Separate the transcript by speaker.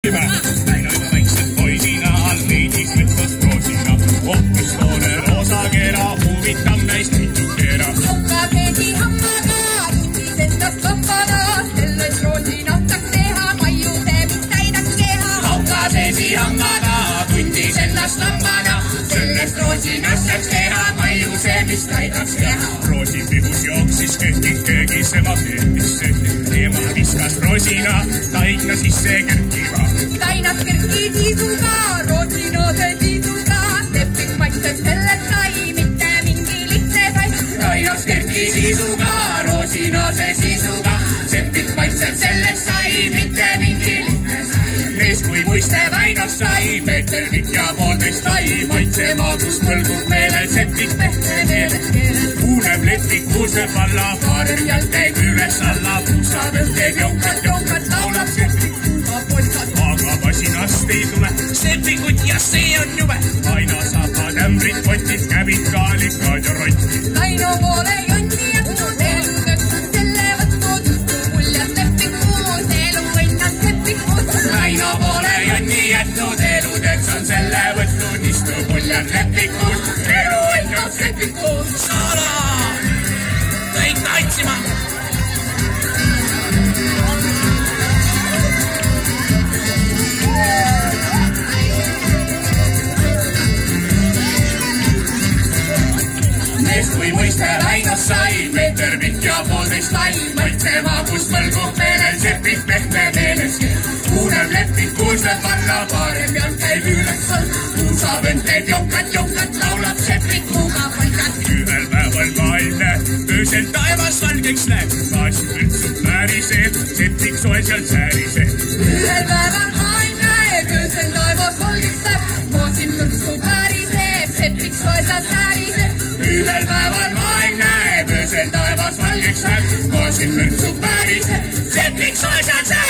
Speaker 1: Väino juba väikselt poisina all veidis võtmas proosina. Hoopis toone roosa keera, huvitab näist mitu keera.
Speaker 2: Haukaseesi hammaga, tundis endast loppana, selles roosina taks teha, maiuse mis täidaks keha.
Speaker 1: Haukaseesi hammaga, tundis endast loppana, sellest roosinast saaks teha, maiuse mis täidaks keha. Roosin pihus jooksis kehtik köögis, ema keetis sööti. Ema viskas roosina, taigna sisse kerkiva.
Speaker 2: Tainas kerki siisuga, roosinose siisuga, lepik maitseb sellest sai, mitte mingi lihtne sai.
Speaker 1: Tainas kerki siisuga, roosinose siisuga, lepik maitseb sellest sai, mitte mingi lihtne sai. Mees kui muiste Väinost sai, meeter pikk ja 1,5 sai, maitse maagust põlgub meelel, septik pehme meeles keeles. Kuuleb lepik, kuulseb alla, varjalt teeb üles alla, puusab teeb jongad, laulab septik. Aga masinast ei tule sepikut ja see on jube. Aina saavad ämbrid, potid, käbid, kaalikad ja rotid.
Speaker 2: Väino poole jonni jätnud eludeks on selle võtnud, muljad lepikuus, elu ennast lepikuus.
Speaker 1: Väino poole jonni jätnud eludeks on selle võtnud, istu muljad lepikuus, elu ennast lepikuus. Saada! Kõik tantsima! Mees kui muiste Väinost sai, meeter pikk ja 1,5 lai, maitse maagust põlgub meelel, sepik pehme meeles. Kuuleb lepik, kuulseb valla, parem jalg käib üles all. Puusab teeb jongad, laulab sepik mugavalt. Ühel päeval maailme, öösel taevas valgeks läheb, maasid vürtsub vääriseb, sepik soe sealt sääriseb.
Speaker 2: Ühel päeval maailme, öösel taevas valgeks läheb, maasid vürtsub vääriseb, sepik soe sealt sääriseb.
Speaker 1: Ühel päeval maailm näeb, öösel taevas valgeks läheb, maasid vürtsub vääriseb, sepik soe sealt sääriseb.